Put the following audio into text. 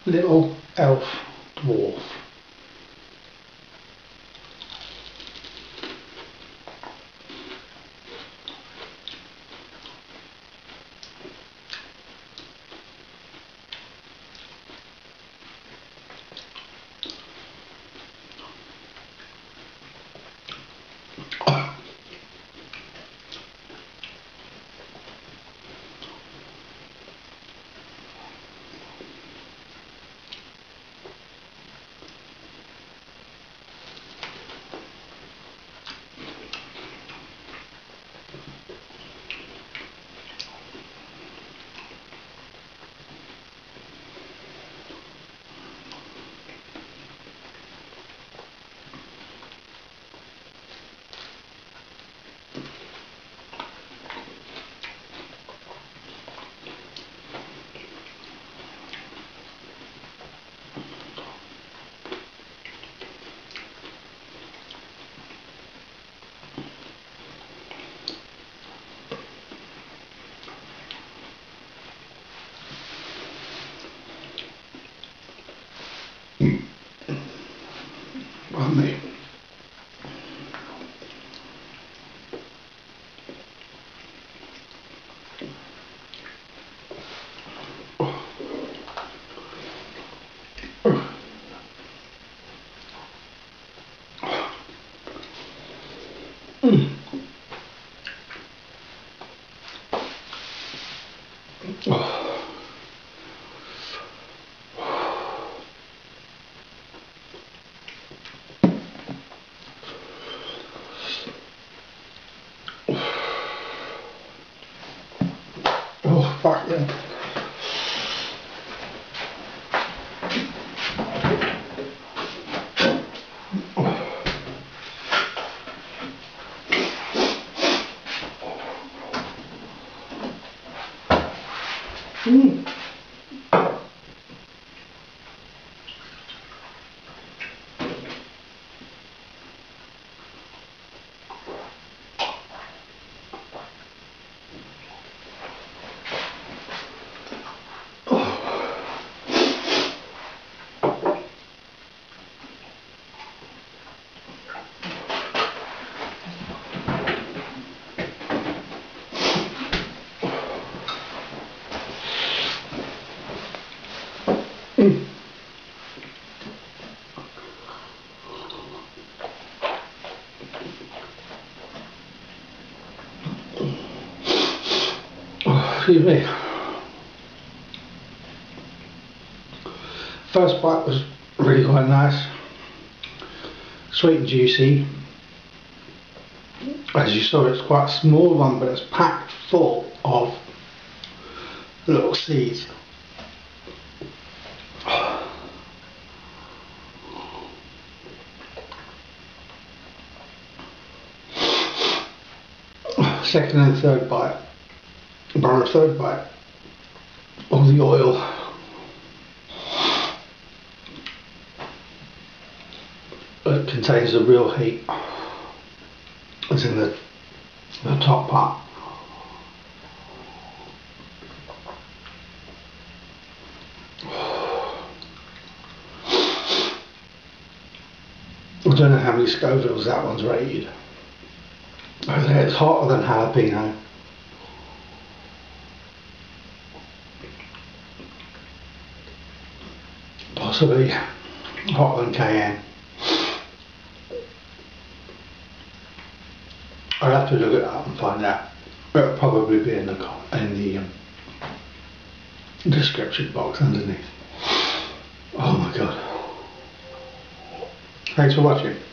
little elf dwarf. Pardon me. Oh, fuck yeah. Excuse me. First bite was really quite nice, sweet and juicy. As you saw, it's quite a small one, but it's packed full of little seeds. Second and third bite, or third bite, all the oil it contains the real heat. It's in the top part. I don't know how many Scovilles that one's rated. I think it's hotter than jalapeno. Possibly hotter than cayenne. I'll have to look it up and find out. It'll probably be in the description box underneath. Oh my god. Thanks for watching.